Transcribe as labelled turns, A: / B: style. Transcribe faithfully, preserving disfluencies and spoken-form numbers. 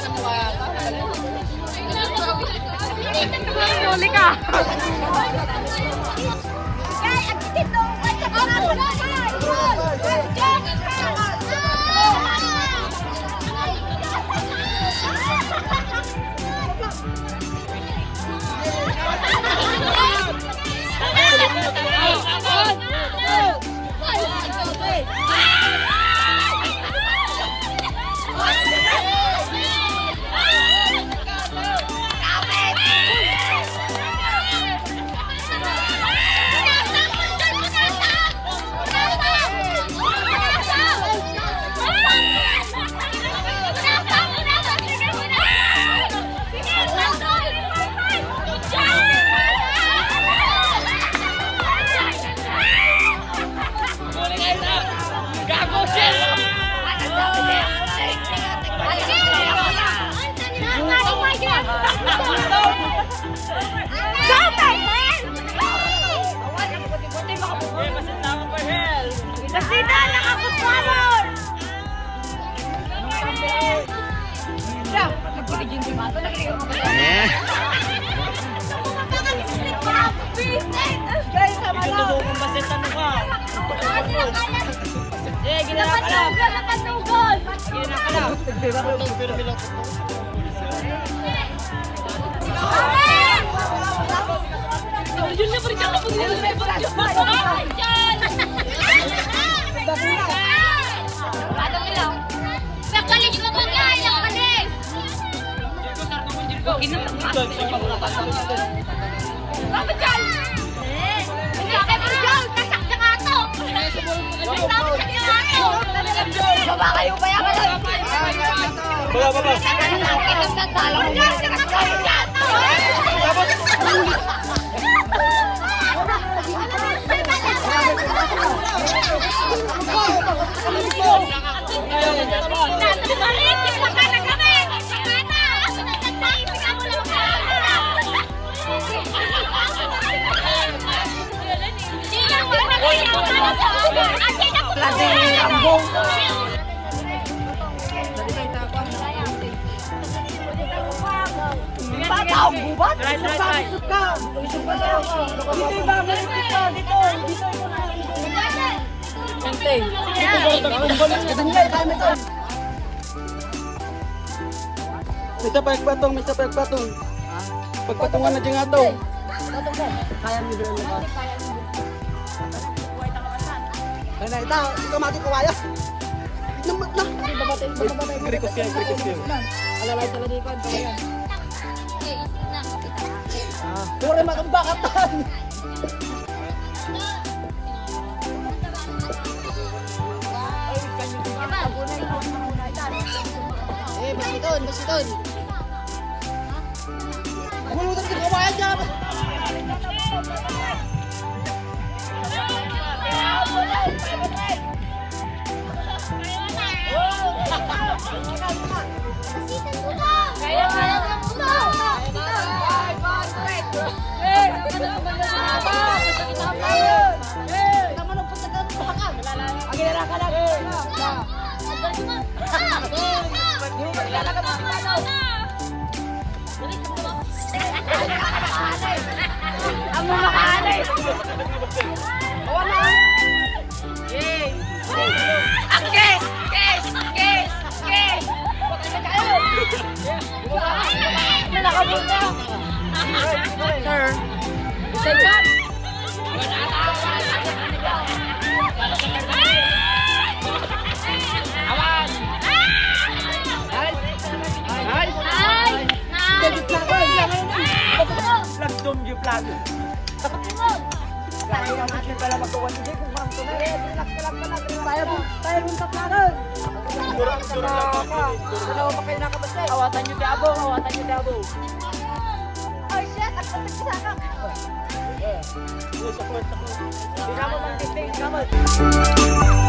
A: Huli ka.
B: Masita lang ako swallow!
A: Eh, ginawa ka lang!
B: Nakatugol!
A: Ginawa ka lang! Yun na pa rin ako! Yun na pa rin ako!
B: Patong ilaw. Nakalis mo ba yan? Nakalis! Bakit dyan? Bakit mo dyan? Kasakta nga to! Kasakta nga to! Baba kayo ba yan?
C: Baba, baba!
B: Kitang nagtala mo dyan! Kasakta mo dyan!
A: Lasing ambong!
B: Bataw, bubat!
A: Try, try, try!
B: Dito ba? Dito! Dito! Dito!
A: Kante!
C: Misa pagpatong, misa pagpatong. Pagpatungan na dyan nga to.
A: Kaya mo doon ba?
C: Ay na, ito, ito mati kawaya. Namat na. Krikos yan, krikos yan.
A: Alalay sa ladikon, kawayan.
C: Puro rin matambakatan.
A: Eh, basiton, basiton.
C: Bulutan si kawaya dyan.
B: Kaya kaya ka muna!
A: Ang mga kaanay! Wala! Yay! Ang case! Case! Case! Case! Nakapunta! Sir! Sir John! Awan! Nice!
C: Flag dom yung flag. Kaya natin pala magawa hindi kung parang tunay. Relax ka lang pala. Tayo mo, tayo mo taplakan. Dalawa pa kayo nakabasay.
A: Awatan nyo di abong, awatan nyo di abong.
B: Oh shit! Ang patak sa anak!
C: Sakot, sakot.
A: Hindi ka mo mang titig, kamot.